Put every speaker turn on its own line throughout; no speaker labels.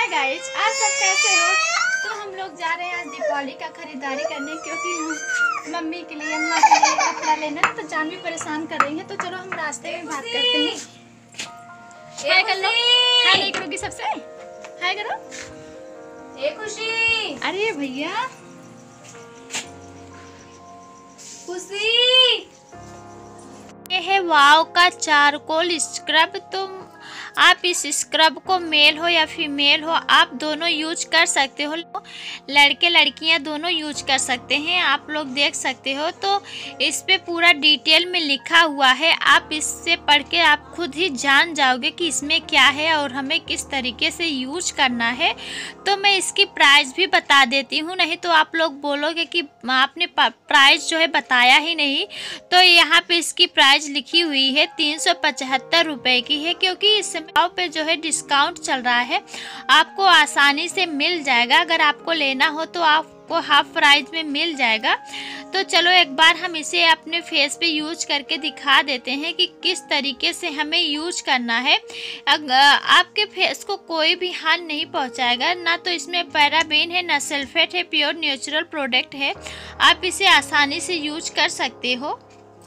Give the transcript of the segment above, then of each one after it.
Hi guys, आज सब कैसे हो। तो हम लोग जा रहे हैं आज दीपावली का खरीदारी करने, क्योंकि हम मम्मी के लिए अम्मा के लिए कपड़ा लेना है। तो जान भी परेशान कर रही है, तो चलो हम रास्ते में बात करते हैं। हाय कर लो। हाय नहीं करोगी सबसे? हाय करो।
ए खुशी।
अरे भैया
खुशी,
ये है वाव का चारकोल स्क्रब। तुम आप इस स्क्रब को मेल हो या फीमेल हो, आप दोनों यूज कर सकते हो। लड़के लड़कियां दोनों यूज कर सकते हैं। आप लोग देख सकते हो, तो इस पे पूरा डिटेल में लिखा हुआ है। आप इससे पढ़ के आप खुद ही जान जाओगे कि इसमें क्या है और हमें किस तरीके से यूज करना है। तो मैं इसकी प्राइस भी बता देती हूँ, नहीं तो आप लोग बोलोगे कि आपने प्राइस जो है बताया ही नहीं। तो यहाँ पे इसकी प्राइस लिखी हुई है 375 रुपये की है, क्योंकि इस समय पे जो है डिस्काउंट चल रहा है। आपको आसानी से मिल जाएगा। अगर आपको लेना हो तो आपको हाफ प्राइस में मिल जाएगा। तो चलो एक बार हम इसे अपने फेस पे यूज करके दिखा देते हैं कि किस तरीके से हमें यूज करना है। आपके फेस को कोई भी हानि नहीं पहुंचाएगा। ना तो इसमें पैराबेन है, ना सल्फेट है, प्योर नेचुरल प्रोडक्ट है। आप इसे आसानी से यूज कर सकते हो।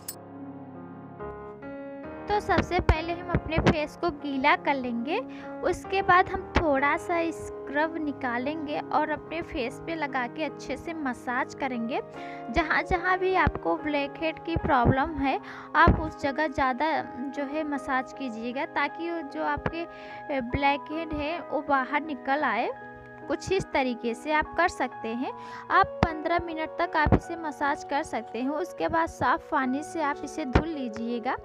तो सबसे पहले हम अपने फेस को गीला कर लेंगे। उसके बाद हम थोड़ा सा स्क्रब निकालेंगे और अपने फेस पे लगा के अच्छे से मसाज करेंगे। जहाँ जहाँ भी आपको ब्लैक हेड की प्रॉब्लम है, आप उस जगह ज़्यादा जो है मसाज कीजिएगा, ताकि जो आपके ब्लैक हेड है वो बाहर निकल आए। कुछ इस तरीके से आप कर सकते हैं। आप 15 मिनट तक आप इसे मसाज कर सकते हैं। उसके बाद साफ़ पानी से आप इसे धुल लीजिएगा।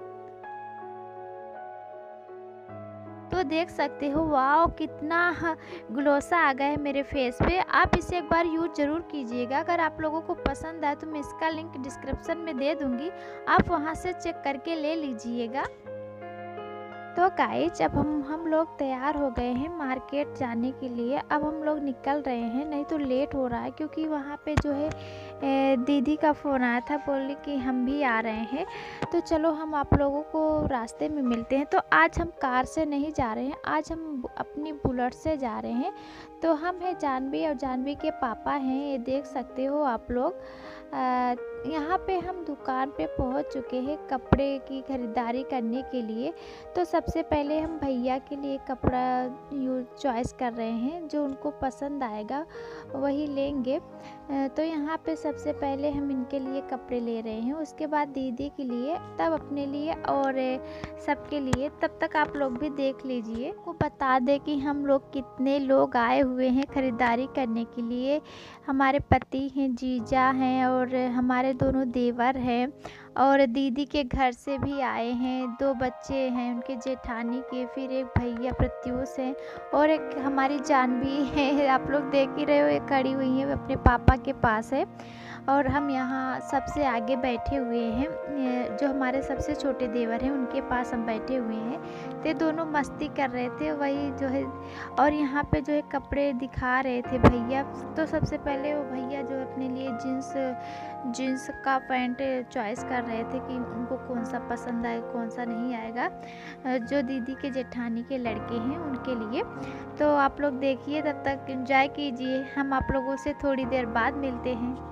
तो देख सकते हो, वाह कितना ग्लोसा आ गया है मेरे फेस पे। आप इसे एक बार यूज ज़रूर कीजिएगा। अगर आप लोगों को पसंद आए तो मैं इसका लिंक डिस्क्रिप्शन में दे दूँगी, आप वहां से चेक करके ले लीजिएगा। तो गाइज, अब हम लोग तैयार हो गए हैं मार्केट जाने के लिए। अब हम लोग निकल रहे हैं, नहीं तो लेट हो रहा है, क्योंकि वहाँ पे जो है दीदी का फ़ोन आया था, बोले कि हम भी आ रहे हैं। तो चलो हम आप लोगों को रास्ते में मिलते हैं। तो आज हम कार से नहीं जा रहे हैं, आज हम अपनी बुलेट से जा रहे हैं। तो हम हैं जानवी, और जानवी के पापा हैं, ये देख सकते हो आप लोग। यहाँ पे हम दुकान पे पहुँच चुके हैं कपड़े की ख़रीदारी करने के लिए। तो सबसे पहले हम भैया के लिए कपड़ा चॉइस कर रहे हैं, जो उनको पसंद आएगा वही लेंगे। तो यहाँ पे सबसे पहले हम इनके लिए कपड़े ले रहे हैं, उसके बाद दीदी के लिए, तब अपने लिए और सबके लिए। तब तक आप लोग भी देख लीजिए। को बता दें कि हम लोग कितने लोग आए हुए हैं ख़रीदारी करने के लिए। हमारे पति हैं, जीजा हैं, और हमारे दोनों देवर हैं, और दीदी के घर से भी आए हैं। 2 बच्चे हैं उनके जेठानी के, फिर एक भैया प्रत्यूष हैं, और एक हमारी जानवी है। आप लोग देख ही रहे हो, एक खड़ी हुई है, अपने पापा के पास है। और हम यहाँ सबसे आगे बैठे हुए हैं। जो हमारे सबसे छोटे देवर हैं उनके पास हम बैठे हुए हैं। तो दोनों मस्ती कर रहे थे, वही जो है। और यहाँ पे जो है कपड़े दिखा रहे थे भैया। तो सबसे पहले वो भैया जो अपने लिए जीन्स का पैंट चॉइस कर रहे थे कि उनको कौन सा पसंद आएगा, कौन सा नहीं आएगा, जो दीदी के जेठानी के लड़के हैं उनके लिए। तो आप लोग देखिए, तब तक एंजॉय कीजिए। हम आप लोगों से थोड़ी देर बाद मिलते हैं।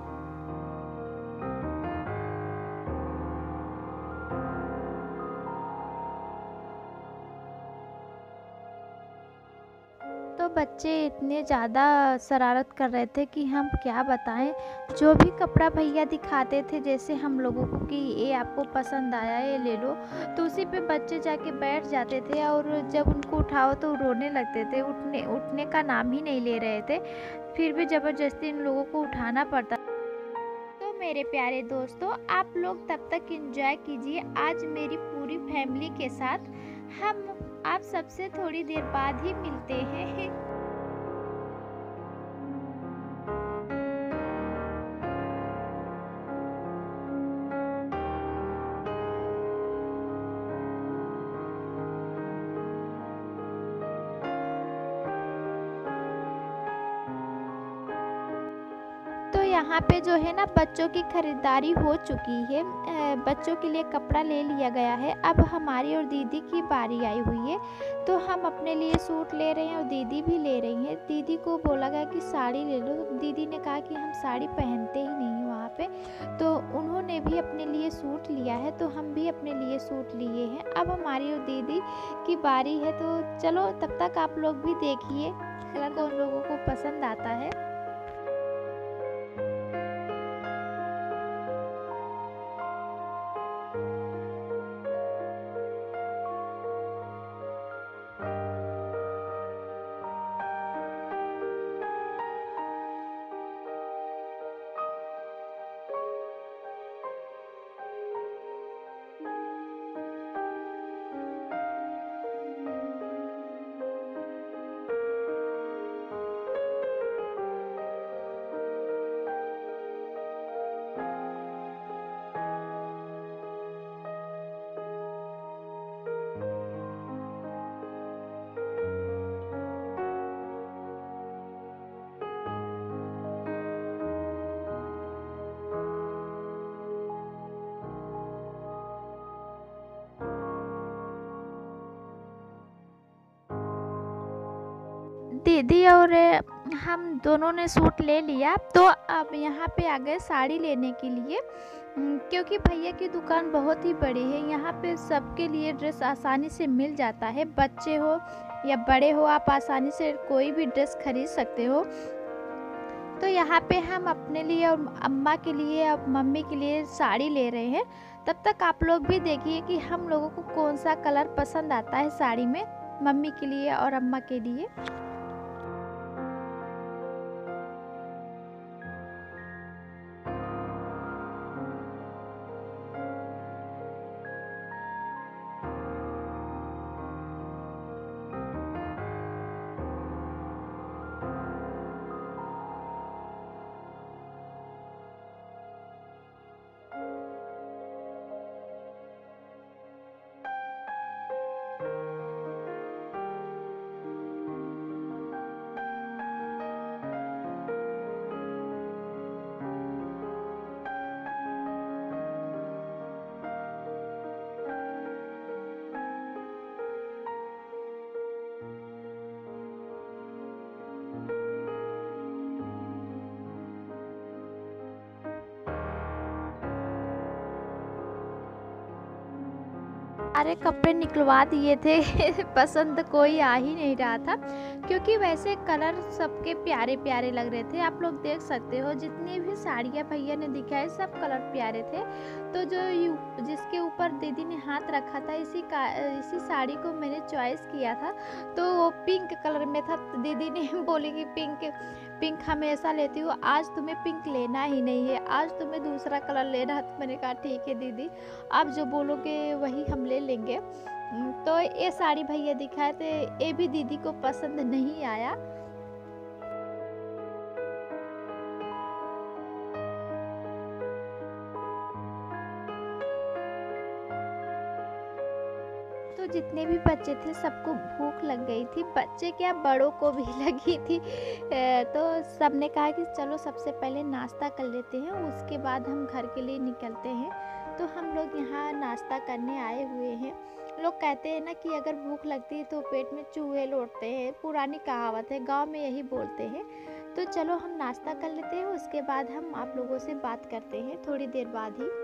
तो बच्चे इतने ज़्यादा शरारत कर रहे थे कि हम क्या बताएं। जो भी कपड़ा भैया दिखाते थे, जैसे हम लोगों को कि ये आपको पसंद आया, ये ले लो, तो उसी पे बच्चे जाके बैठ जाते थे। और जब उनको उठाओ तो रोने लगते थे, उठने का नाम ही नहीं ले रहे थे। फिर भी ज़बरदस्ती इन लोगों को उठाना पड़ता। तो मेरे प्यारे दोस्तों, आप लोग तब तक एंजॉय कीजिए आज मेरी पूरी फैमिली के साथ। हम आप सबसे थोड़ी देर बाद ही मिलते हैं। तो यहाँ पे जो है ना बच्चों की खरीदारी हो चुकी है। बच्चों के लिए कपड़ा ले लिया गया है। अब हमारी और दीदी की बारी आई हुई है, तो हम अपने लिए सूट ले रहे हैं और दीदी भी ले रही हैं। दीदी को बोला गया कि साड़ी ले लो, दीदी ने कहा कि हम साड़ी पहनते ही नहीं हैं वहाँ पे, तो उन्होंने भी अपने लिए सूट लिया है, तो हम भी अपने लिए सूट लिए हैं। अब हमारी और दीदी की बारी है, तो चलो तब तक आप लोग भी देखिए कलर कौन लोगों को पसंद आता है। दीदी और हम दोनों ने सूट ले लिया, तो अब यहाँ पे आ गए साड़ी लेने के लिए। क्योंकि भैया की दुकान बहुत ही बड़ी है, यहाँ पे सबके लिए ड्रेस आसानी से मिल जाता है। बच्चे हो या बड़े हो, आप आसानी से कोई भी ड्रेस खरीद सकते हो। तो यहाँ पे हम अपने लिए और अम्मा के लिए और मम्मी के लिए साड़ी ले रहे हैं। तब तक आप लोग भी देखिए कि हम लोगों को कौन सा कलर पसंद आता है साड़ी में, मम्मी के लिए और अम्मा के लिए। सारे कपड़े निकलवा दिए थे पसंद कोई आ ही नहीं रहा था, क्योंकि वैसे कलर सबके प्यारे प्यारे लग रहे थे। आप लोग देख सकते हो जितनी भी साड़ियाँ भैया ने दिखाई सब कलर प्यारे थे। तो जिसके ऊपर दीदी ने हाथ रखा था इसी साड़ी को मैंने चॉइस किया था, तो वो पिंक कलर में था। तो दीदी ने बोली कि पिंक हमेशा लेती हूँ, आज तुम्हें पिंक लेना ही नहीं है, आज तुम्हें दूसरा कलर लेना है। तो मैंने कहा ठीक है दीदी, आप जो बोलोगे वही हम ले लेंगे। तो ये साड़ी भैया दिखाए थे, ये भी दीदी को पसंद नहीं आया। तो जितने भी बच्चे थे सबको भूख लग गई थी, बच्चे क्या बड़ों को भी लगी थी। तो सबने कहा कि चलो सबसे पहले नाश्ता कर लेते हैं, उसके बाद हम घर के लिए निकलते हैं। तो हम लोग यहाँ नाश्ता करने आए हुए हैं। लोग कहते हैं ना कि अगर भूख लगती है तो पेट में चूहे लौटते हैं, पुरानी कहावत है, गांव में यही बोलते हैं। तो चलो हम नाश्ता कर लेते हैं, उसके बाद हम आप लोगों से बात करते हैं थोड़ी देर बाद ही।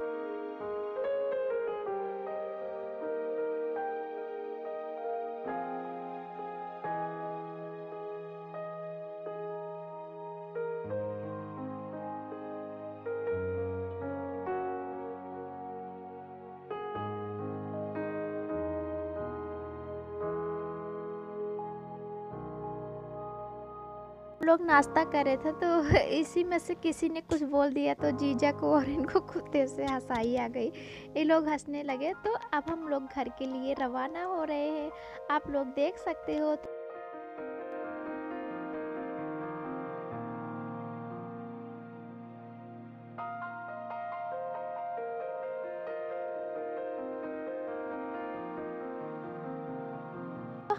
लोग नाश्ता कर रहे थे, तो इसी में से किसी ने कुछ बोल दिया, तो जीजा को और इनको कुत्ते से हंसाई आ गई। ये लोग हंसने लगे। तो अब हम लोग घर के लिए रवाना हो रहे हैं, आप लोग देख सकते हो।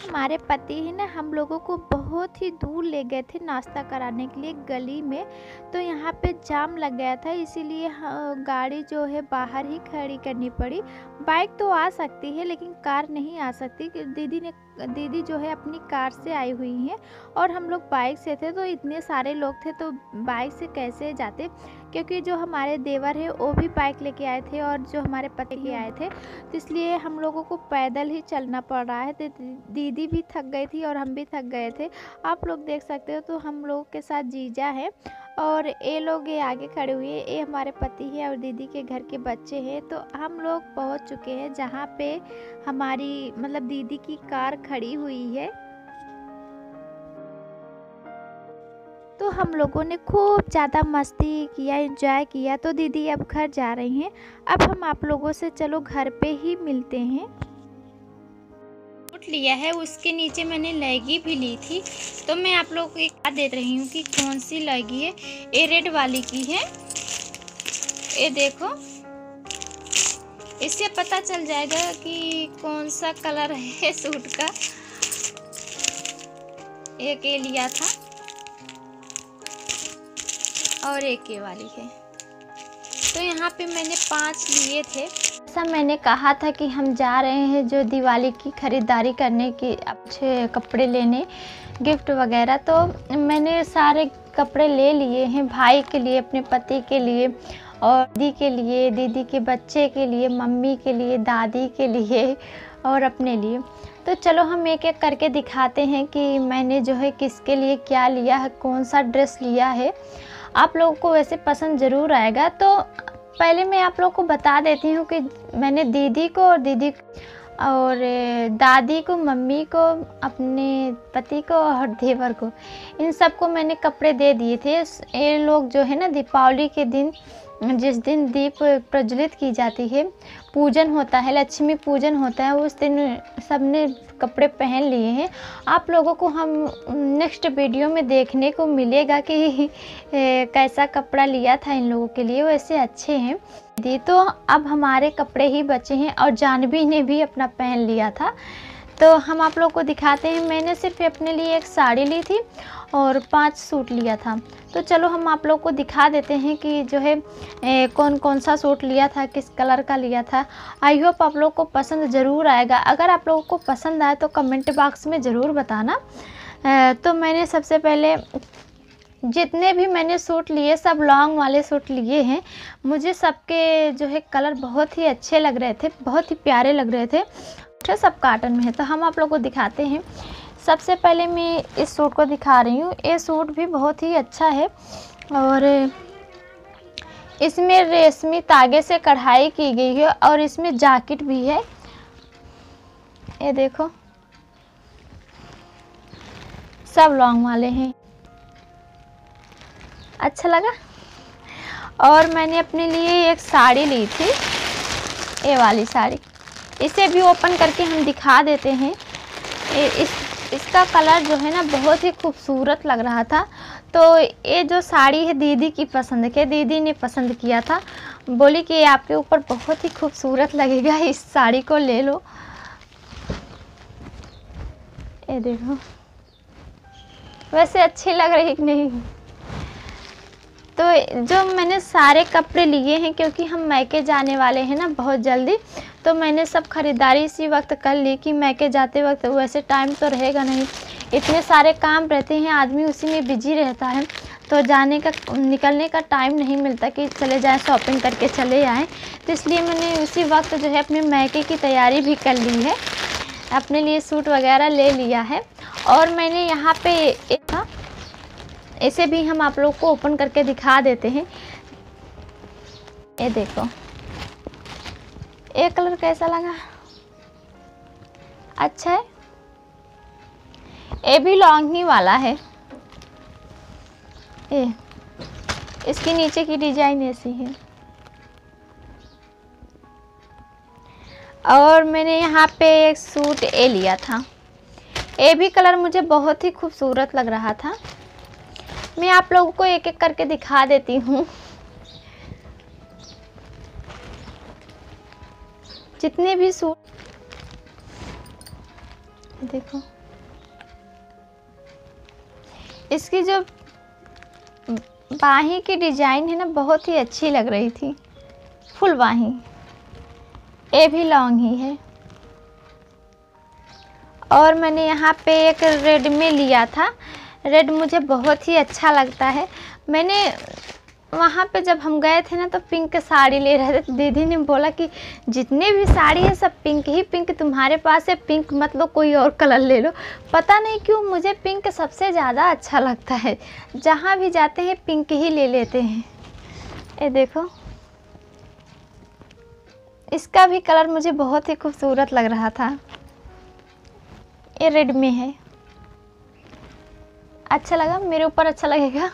हमारे पति है ना हम लोगों को बहुत ही दूर ले गए थे नाश्ता कराने के लिए गली में। तो यहाँ पे जाम लग गया था, इसीलिए गाड़ी जो है बाहर ही खड़ी करनी पड़ी। बाइक तो आ सकती है लेकिन कार नहीं आ सकती। दीदी जो है अपनी कार से आई हुई हैं और हम लोग बाइक से थे। तो इतने सारे लोग थे तो बाइक से कैसे जाते, क्योंकि जो हमारे देवर है वो भी बाइक लेके आए थे और जो हमारे पति के आए थे, तो इसलिए हम लोगों को पैदल ही चलना पड़ रहा है। तो दीदी भी थक गई थी और हम भी थक गए थे, आप लोग देख सकते हो। तो हम लोगों के साथ जीजा है और ये लोग ये आगे खड़े हुए हैं, ये हमारे पति है और दीदी के घर के बच्चे हैं। तो हम लोग पहुंच चुके हैं जहां पे हमारी मतलब दीदी की कार खड़ी हुई है। तो हम लोगों ने खूब ज़्यादा मस्ती किया, एंजॉय किया। तो दीदी अब घर जा रही हैं। अब हम आप लोगों से चलो घर पे ही मिलते हैं। लिया है, उसके नीचे मैंने लहंगी भी ली थी। तो मैं आप लोगों को एक बात दे रही हूँ कि कौन सी लहंगी है। ये रेड वाली की है, ये देखो, इससे पता चल जाएगा कि कौन सा कलर है सूट का। एक ये लिया था और एक ये वाली है। तो यहाँ पे मैंने 5 लिए थे। ऐसा मैंने कहा था कि हम जा रहे हैं जो दिवाली की खरीदारी करने की, अच्छे कपड़े लेने, गिफ्ट वगैरह। तो मैंने सारे कपड़े ले लिए हैं, भाई के लिए, अपने पति के लिए और दीदी के लिए, दीदी के बच्चे के लिए, मम्मी के लिए, दादी के लिए और अपने लिए। तो चलो हम एक एक करके दिखाते हैं कि मैंने जो है किसके लिए क्या लिया है, कौन सा ड्रेस लिया है। आप लोगों को वैसे पसंद ज़रूर आएगा। तो पहले मैं आप लोगों को बता देती हूँ कि मैंने दीदी को और दादी को, मम्मी को, अपने पति को और देवर को, इन सबको मैंने कपड़े दे दिए थे। ये लोग जो है ना दीपावली के दिन, जिस दिन दीप प्रज्वलित की जाती है, पूजन होता है, लक्ष्मी पूजन होता है, उस दिन सबने कपड़े पहन लिए हैं। आप लोगों को हम नेक्स्ट वीडियो में देखने को मिलेगा कि कैसा कपड़ा लिया था इन लोगों के लिए, वैसे अच्छे हैं। तो अब हमारे कपड़े ही बचे हैं और जानवी ने भी अपना पहन लिया था। तो हम आप लोग को दिखाते हैं। मैंने सिर्फ अपने लिए एक साड़ी ली थी और 5 सूट लिया था। तो चलो हम आप लोग को दिखा देते हैं कि जो है कौन कौन सा सूट लिया था, किस कलर का लिया था। आई होप आप लोग को पसंद ज़रूर आएगा। अगर आप लोगों को पसंद आए तो कमेंट बॉक्स में ज़रूर बताना। तो मैंने सबसे पहले जितने भी मैंने सूट लिए सब लॉन्ग वाले सूट लिए हैं। मुझे सबके जो है कलर बहुत ही अच्छे लग रहे थे, बहुत ही प्यारे लग रहे थे। सब कॉटन में है। तो हम आप लोग को दिखाते हैं। सबसे पहले मैं इस सूट को दिखा रही हूँ। ये सूट भी बहुत ही अच्छा है और इसमें रेशमी तागे से कढ़ाई की गई है और इसमें जैकेट भी है। ये देखो, सब लॉन्ग वाले हैं। अच्छा लगा। और मैंने अपने लिए एक साड़ी ली थी, ये वाली साड़ी। इसे भी ओपन करके हम दिखा देते हैं। इसका कलर जो है ना बहुत ही खूबसूरत लग रहा था। तो ये जो साड़ी है दीदी की पसंद के, दीदी ने पसंद किया था, बोली कि ये आपके ऊपर बहुत ही खूबसूरत लगेगा, इस साड़ी को ले लो। ये देखो, वैसे अच्छी लग रही कि नहीं। तो जो मैंने सारे कपड़े लिए हैं क्योंकि हम मैके जाने वाले हैं ना बहुत जल्दी, तो मैंने सब खरीदारी इसी वक्त कर ली कि मैके जाते वक्त वैसे टाइम तो रहेगा नहीं, इतने सारे काम रहते हैं, आदमी उसी में बिजी रहता है, तो जाने का निकलने का टाइम नहीं मिलता कि चले जाएं शॉपिंग करके चले आएँ। तो इसलिए मैंने उसी वक्त जो है अपने मैके की तैयारी भी कर ली है, अपने लिए सूट वगैरह ले लिया है। और मैंने यहाँ पे था, इसे भी हम आप लोग को ओपन करके दिखा देते हैं। ये देखो, ये कलर कैसा लगा, अच्छा है। ये भी लॉन्ग ही वाला है। ये इसकी नीचे की डिजाइन ऐसी है। और मैंने यहाँ पे एक सूट ये लिया था, ये भी कलर मुझे बहुत ही खूबसूरत लग रहा था। मैं आप लोगों को एक एक करके दिखा देती हूँ। जितने भी सूट, देखो इसकी जो बाही की डिजाइन है ना बहुत ही अच्छी लग रही थी, फुल बाही, ये भी लॉन्ग ही है। और मैंने यहाँ पे एक रेड में लिया था, रेड मुझे बहुत ही अच्छा लगता है। मैंने वहाँ पे जब हम गए थे ना तो पिंक साड़ी ले रहे थे, दीदी ने बोला कि जितने भी साड़ी है सब पिंक ही पिंक, तुम्हारे पास है पिंक मत लो कोई और कलर ले लो। पता नहीं क्यों मुझे पिंक सबसे ज़्यादा अच्छा लगता है, जहाँ भी जाते हैं पिंक ही ले लेते हैं। ये देखो इसका भी कलर मुझे बहुत ही खूबसूरत लग रहा था, ये रेड में है, अच्छा लगा, मेरे ऊपर अच्छा लगेगा।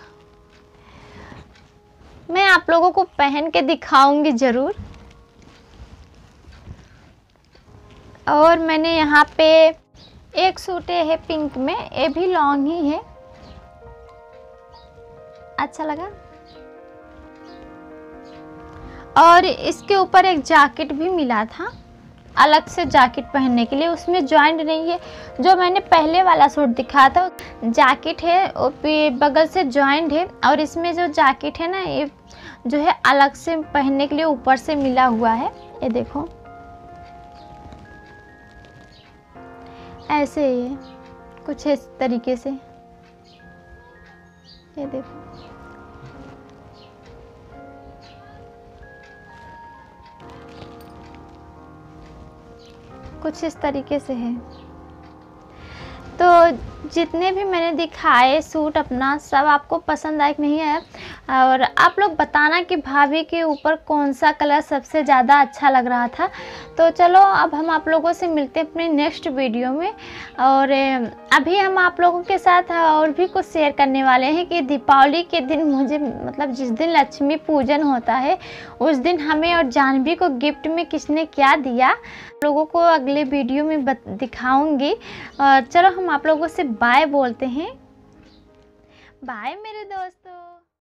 मैं आप लोगों को पहन के दिखाऊंगी ज़रूर। और मैंने यहाँ पे एक सूट है पिंक में, ये भी लॉन्ग ही है, अच्छा लगा। और इसके ऊपर एक जैकेट भी मिला था, अलग से जैकेट पहनने के लिए, उसमें जॉइंट नहीं है। जो मैंने पहले वाला सूट दिखाया था जैकेट है और बगल से जॉइंट है, और इसमें जो जैकेट है ना ये जो है अलग से पहनने के लिए ऊपर से मिला हुआ है। ये देखो ऐसे ही है कुछ इस तरीके से, ये देखो कुछ इस तरीके से है। तो जितने भी मैंने दिखाए सूट अपना सब आपको पसंद आए कि नहीं आया, और आप लोग बताना कि भाभी के ऊपर कौन सा कलर सबसे ज़्यादा अच्छा लग रहा था। तो चलो अब हम आप लोगों से मिलते हैं अपने नेक्स्ट वीडियो में। और अभी हम आप लोगों के साथ और भी कुछ शेयर करने वाले हैं कि दीपावली के दिन मुझे मतलब जिस दिन लक्ष्मी पूजन होता है उस दिन हमें और जानवी को गिफ्ट में किसने क्या दिया लोगों को अगले वीडियो में दिखाऊंगी। और चलो हम आप लोगों से बाय बोलते हैं। बाय मेरे दोस्तों।